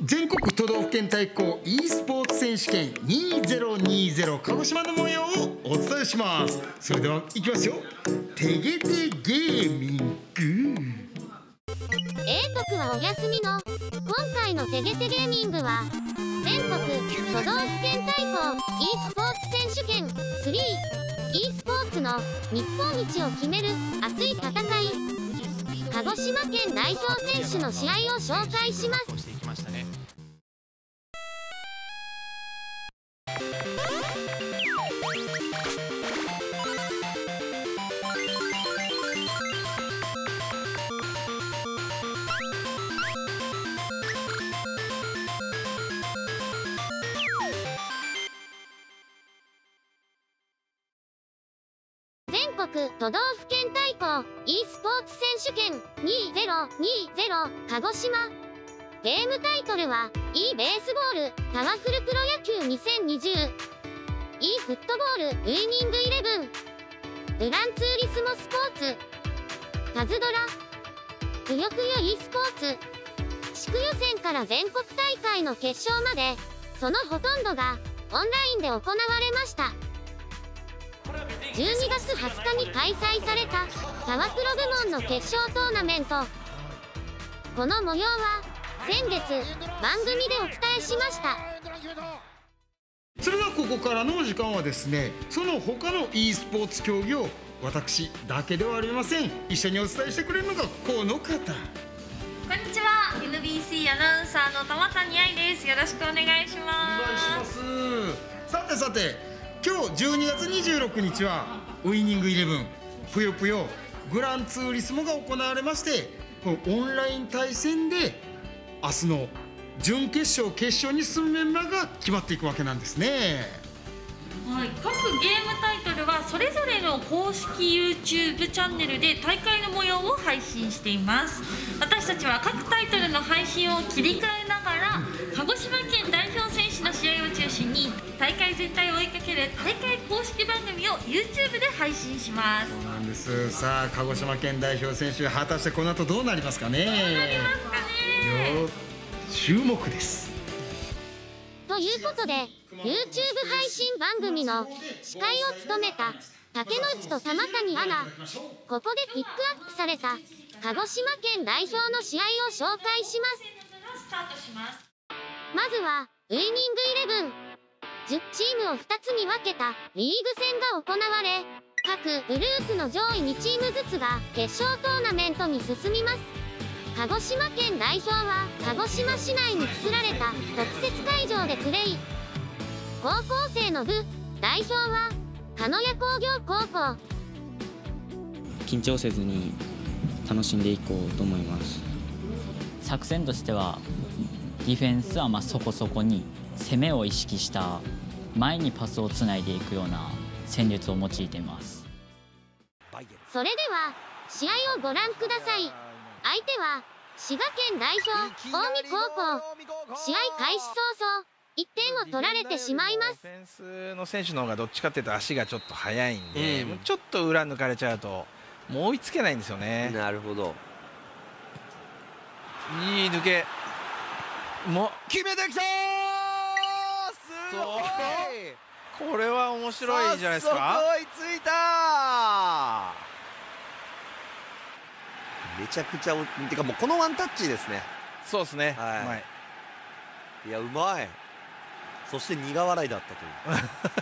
全国都道府県対抗 e スポーツ選手権2020鹿児島の模様をお伝えします。それではいきますよ。てげてゲーミング。 徳はお休みの今回のてげてゲーミングは全国都道府県対抗 e スポーツ選手権 3e スポーツの日本一を決める熱い戦い、鹿児島県代表選手の試合を紹介します。全国都道府県対抗 e スポーツ選手権2020鹿児島。ゲームタイトルは e ベースボールパワフルプロ野球 2020、 e フットボールウイニングイレブン、グランツーリスモスポーツ、パズドラ、ぷよぷよ e スポーツ。地区予選から全国大会の決勝までそのほとんどがオンラインで行われました。12月20日に開催されたパワプロ部門の決勝トーナメント。この模様は先月番組でお伝えしました。 それではここからの時間はですね、その他の e スポーツ競技を私だけではありません。一緒にお伝えしてくれるのがこの方。 こんにちは、 NBC アナウンサーの玉谷愛です。よろしくお願いします。 お願いします。さてさて、今日12月26日はウイニングイレブン、ぷよぷよ、グランツーリスモが行われまして、このオンライン対戦で明日の準決勝決勝に進むメンバーが決まっていくわけなんですね。 はい、各ゲームタイトルはそれぞれの公式 YouTube チャンネルで大会の模様を配信しています。私たちは各タイトルの配信を切り替えながら鹿児島県代表選手の試合を中心に大会全体を追いかける大会公式番組を YouTube で配信します。 そうなんです。さあ、鹿児島県代表選手、果たしてこの後どうなりますかね。 どうなりますかね。 注目です。 ということで YouTube 配信番組の司会を務めた竹野内と玉谷アナ、ここでピックアップされた鹿児島県代表の試合を紹介します。まずはウイニングイレブン。10チームを2つに分けたリーグ戦が行われ、各グループの上位2チームずつが決勝トーナメントに進みます。鹿児島県代表は鹿児島市内に作られた特設会場でプレイ。高校生の部代表は鹿屋工業高校。 緊張せずに楽しんでいこうと思います。 作戦としてはディフェンスはそこそこに攻めを意識した前にパスをつないでいくような戦術を用いています。 それでは試合をご覧ください。相手は滋賀県代表近江高校。試合開始早々1点を取られてしまいます。 ディフェンスの選手の方がどっちかっていうと足がちょっと速いんで、もうちょっと裏抜かれちゃうともう追いつけないんですよね。 なるほど。 いい抜け、もう決めてきたー。すごい。 これは面白いじゃないですか。 追いついた。めちゃくちゃてかもうこのワンタッチですね。 そうですね。 はい、 うまい。 いや、うまい。そして苦笑いだった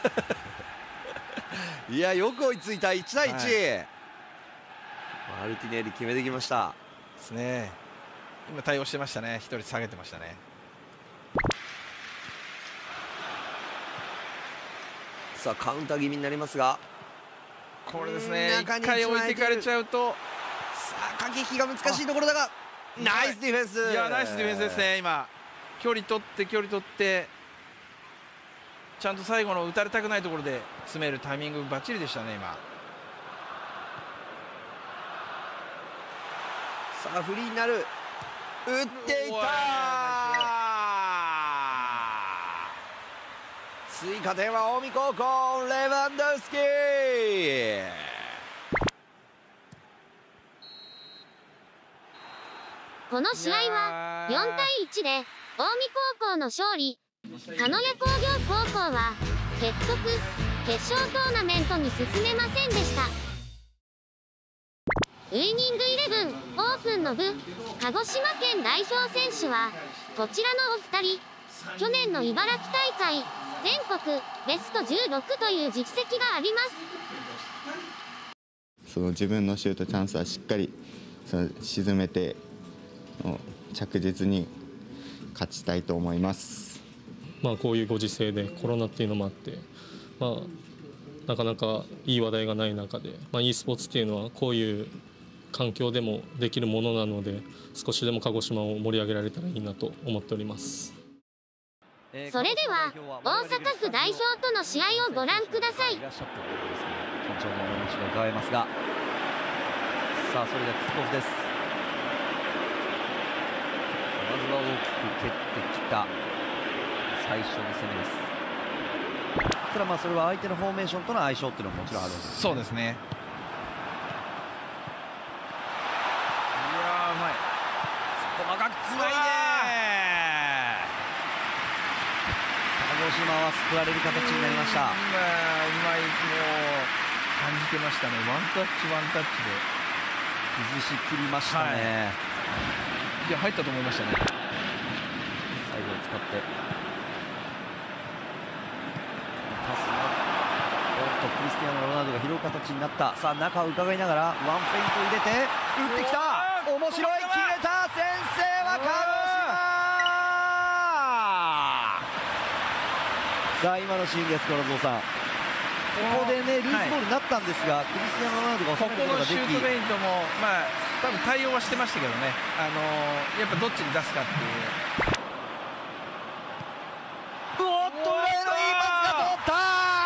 といういや、よく追いついた。1対1、はい、マルティネリ決めてきましたですね。今対応してましたね。1人下げてましたね。 さあ、カウンター気味になりますが、 これですね。1回置いてかれちゃうと、 さあ駆け引きが難しいところだが、ナイスディフェンス。 いや、ナイスディフェンスですね。今距離取ってちゃんと最後の打たれたくないところで詰めるタイミングバッチリでしたね。今さあフリーになる、打っていった。追加点は近江高校、レバンドフスキー。 この試合は4対1で高校の勝利。鹿屋工業高校は結局決勝トーナメントに進めませんでした。ウイニングイレブンオープンの部鹿児島県代表選手はこちらのお二人。去年の茨城大会全国ベスト16という実績があります。 その自分のシュートチャンスはしっかり沈めて着実に勝ちたいと思います。 こういうご時世でコロナっていうのもあって、なかなかいい話題がない中で、e スポーツっていうのはこういう環境でもできるものなので、少しでも鹿児島を盛り上げられたらいいなと思っております。 それでは大阪府代表との試合をご覧ください。 緊張のお話が伺えますが、さあそれではキックオフです。まずは大きく蹴ってきた最初の攻めです。ただそれは相手のフォーメーションとの相性っていうのももちろんあるんです、ね、 そうですね。いやーうまい。 細かくつないで鹿児島は救われる形になりました。 うまい、もう感じてましたね。ワンタッチワンタッチで崩し切りましたね。 いや入ったと思いましたね。 最後を使ってパスがクリスティアーノ・ロナウドが拾う形になった。さあ中を伺いながらワンフェイント入れて打ってきた。面白い、決めた。先制は鹿児島。さあ今のシーンです、原蔵さん。ここでねルーズボールになったんですが、クリスティアーノ・ロナウドが収めることができ、 ここのシュートフェイントも多分対応はしてましたけどね、やっぱどっちに出すかっていう。 おっと上のいいパスが通った。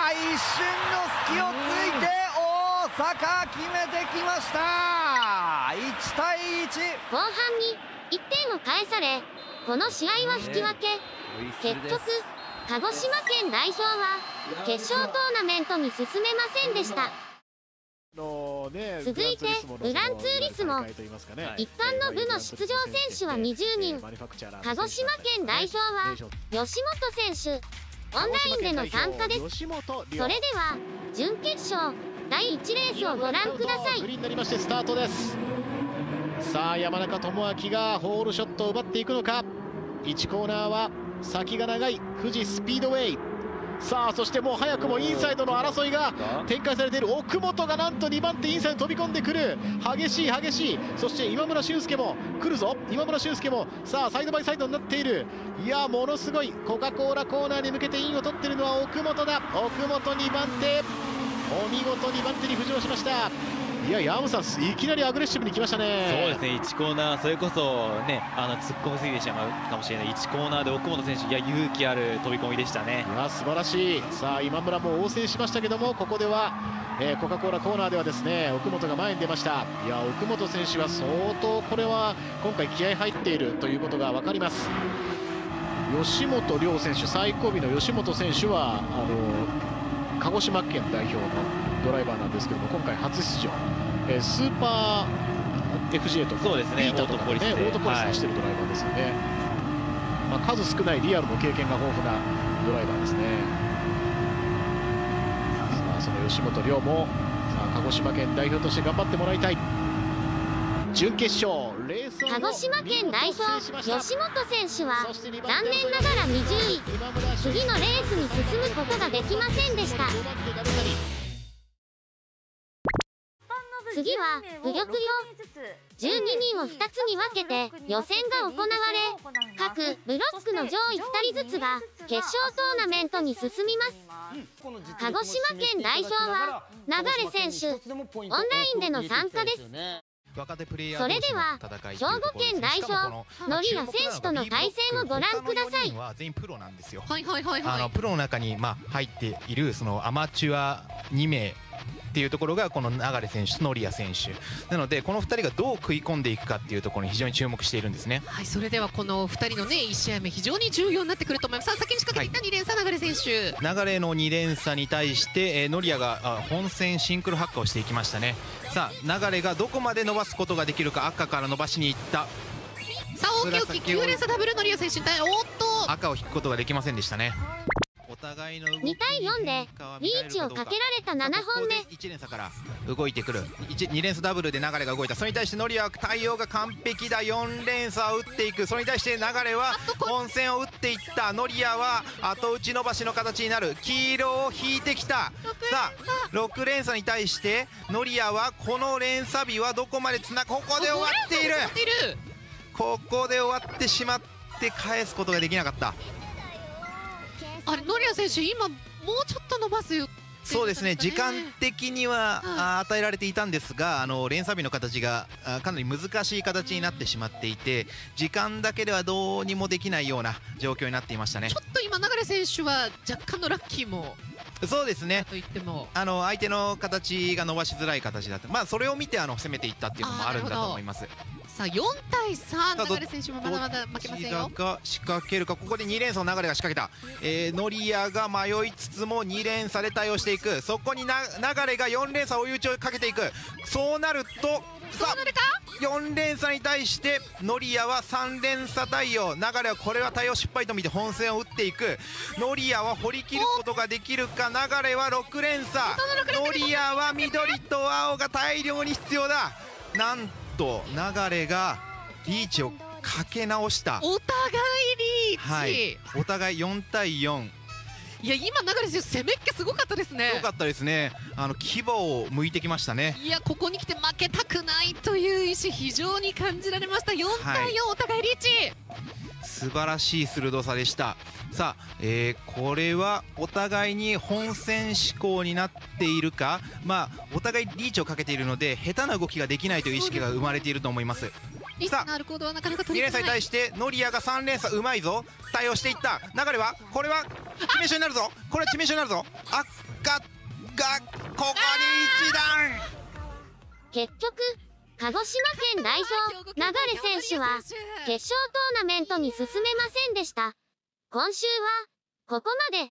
一瞬の隙をついて大阪決めてきました。1対1。 後半に1点を返され、この試合は引き分け。結局鹿児島県代表は決勝トーナメントに進めませんでした。続いてグランツーリスモ一般の部の出場選手は20人。鹿児島県代表は吉本選手、オンラインでの参加です。それでは準決勝第1レースをご覧ください。 グリーンになりましてスタートです。さあ山中智明がホールショットを奪っていくのか。1コーナーは先が長い富士スピードウェイ。さあそしてもう早くもインサイドの争いが展開されている。奥本がなんと2番手インサイド飛び込んでくる。激しい。そして今村俊輔も来るぞ。今村俊輔もさあサイドバイサイドになっている。いやものすごい。コカ・コーラコーナーに向けてインを取っているのは奥本だ。奥本2番手、お見事2番手に浮上しました。いや山本さんいきなりアグレッシブに来ましたね。 そうですね、1コーナーそれこそね突っ込みすぎてしまうかもしれない1コーナーで奥本選手、いや勇気ある飛び込みでしたね。 いや素晴らしい。さあ今村も応戦しましたけども、ここでは、コカ・コーラコーナーではですね奥本が前に出ました。いや奥本選手は相当これは今回気合入っているということが分かります。吉本涼選手、最後尾の吉本選手は鹿児島県代表のドライバーなんですけども、今回初出場、スーパー FJ とかそうですね、 オートポリス走ってるドライバーですよね。数少ないリアルの経験が豊富なドライバーですね。さあその吉本涼もさあ鹿児島県代表として頑張ってもらいたい。準決勝レース鹿児島県代表吉本選手は残念ながら20位。次のレースに進むことができませんでした。次は武力用12人を2つに分けて予選が行われ、各ブロックの上位2人ずつが決勝トーナメントに進みます。鹿児島県代表は流選手、オンラインでの参加です。それでは兵庫県代表ノリア選手との対戦をご覧ください。 全員プロなんですよ。プロの中に入っているそのアマチュア2名っていうところがこの流選手とノリア選手なので、この2人がどう食い込んでいくかっていうところに非常に注目しているんですね。 はい、それではこの2人のね1試合目非常に重要になってくると思います。さあ先に仕掛けていった2連鎖流選手、 流の2連鎖に対して、ノリアが本戦シンクロハッカーをしていきましたね。さあ流がどこまで伸ばすことができるか。赤から伸ばしにいった。 さあ大きい大きい9連鎖ダブルノリア選手に対おっと赤を引くことができませんでしたね。お互いの 2対4でリーチをかけられた7本目。 1連鎖から動いてくる2連鎖ダブルで流れが動いた。それに対してノリアは対応が完璧だ。4連鎖を打っていく。それに対して流れは本線を打っていった。ノリアは後打ち伸ばしの形になる。黄色を引いてきた。さあ6連鎖に対してノリアはこの連鎖尾はどこまでつなここで終わっている。ここで終わってしまって返すことができなかった。 あれノリア選手今もうちょっと伸ばすよ。 そうですね、時間的には与えられていたんですが、連鎖尾の形がかなり難しい形になってしまっていて、時間だけではどうにもできないような状況になっていましたね。 ちょっと今流選手は若干のラッキーもそうですね、 と言っても相手の形が伸ばしづらい形だった、まあ、それを見て攻めていったっていうのもあるんだと思います。 さあ4対3、流選手もまだまだ負けませんよ。 が仕掛けるか。ここで2連鎖の流れが仕掛けた、ノリアが迷いつつも2連鎖で対応していく。そこに流れが4連鎖追い打ちをかけていく。そうなるとさあ4連鎖に対してノリアは3連鎖対応。流れはこれは対応失敗と見て本線を打っていく。ノリアは掘り切ることができるか。流れは6連鎖。ノリアは緑と青が大量に必要だ。なんと流れがリーチをかけ直した。 お互いリーチ、 はい、お互い4対4。 いや今流選手攻めっ気すごかったですね。 すごかったですね。牙を向いてきましたね。 いやここに来て負けたくないという意志非常に感じられました。4対4、お互いリーチ。 素晴らしい鋭さでした。さあ、これはお互いに本戦志向になっているか、まあ、お互いリーチをかけているので下手な動きができないという意識が生まれていると思います。 リスクのある行動はなかなか取り 2連鎖に対してノリアが3連鎖うまいぞ。対応していった。流れはこれは致命傷になるぞ。これは致命傷になるぞ。赤がここに一段。 結局鹿児島県代表流選手は決勝トーナメントに進めませんでした。今週はここまで。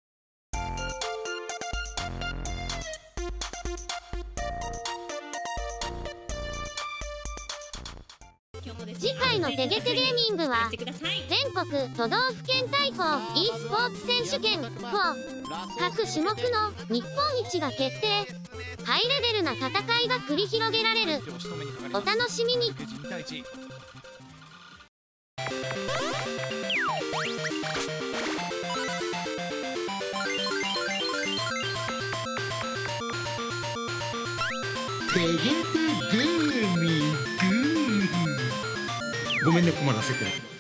次回のてげてゲーミングは全国都道府県対抗 e スポーツ選手権4各種目の日本一が決定。ハイレベルな戦いが繰り広げられる。お楽しみに。 てげてゲーミング。ごめんね困らせて。